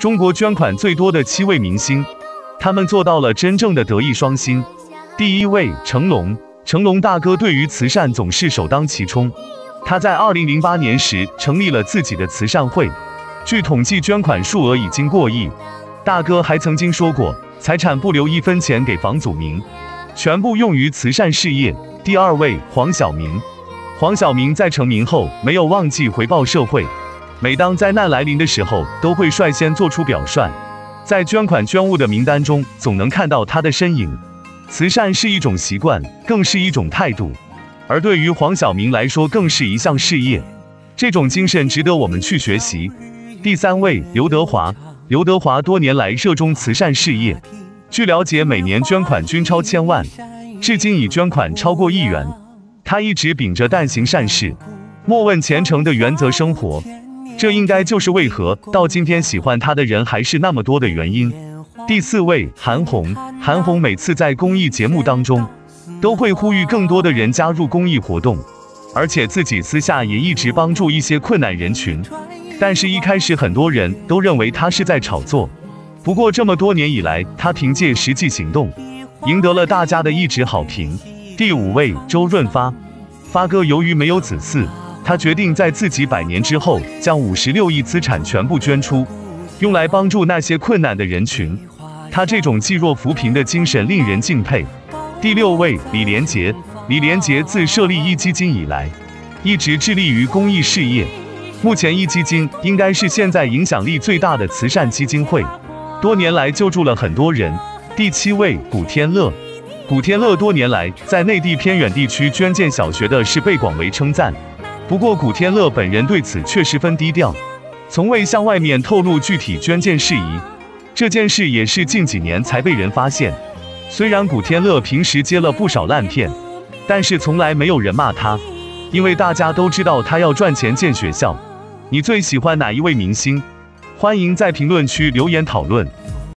中国捐款最多的7位明星，他们做到了真正的德艺双馨。第1位，成龙。成龙大哥对于慈善总是首当其冲。他在2008年时成立了自己的慈善会，据统计捐款数额已经过亿。大哥还曾经说过，财产不留1分钱给房祖名，全部用于慈善事业。第2位，黄晓明。黄晓明在成名后没有忘记回报社会，每当灾难来临的时候，都会率先做出表率，在捐款捐物的名单中总能看到他的身影。慈善是一种习惯，更是一种态度，而对于黄晓明来说，更是一项事业。这种精神值得我们去学习。第3位，刘德华。刘德华多年来热衷慈善事业，据了解，每年捐款均超1000万，至今已捐款超过1亿元。他一直秉着但行善事，莫问前程的原则生活，这应该就是为何到今天喜欢他的人还是那么多的原因。第4位，韩红。韩红每次在公益节目当中，都会呼吁更多的人加入公益活动，而且自己私下也一直帮助一些困难人群。但是，一开始很多人都认为他是在炒作。不过，这么多年以来，他凭借实际行动，赢得了大家的一致好评。第5位，周润发。发哥由于没有子嗣，他决定在自己100年之后，将56亿资产全部捐出，用来帮助那些困难的人群。他这种济弱扶贫的精神令人敬佩。第6位，李连杰。李连杰自设立壹基金以来，一直致力于公益事业。目前壹基金应该是现在影响力最大的慈善基金会，多年来救助了很多人。第7位，古天乐。古天乐多年来在内地偏远地区捐建小学的事被广为称赞，不过古天乐本人对此却十分低调，从未向外面透露具体捐建事宜。这件事也是近几年才被人发现。虽然古天乐平时接了不少烂片，但是从来没有人骂他，因为大家都知道他要赚钱建学校。你最喜欢哪一位明星？欢迎在评论区留言讨论。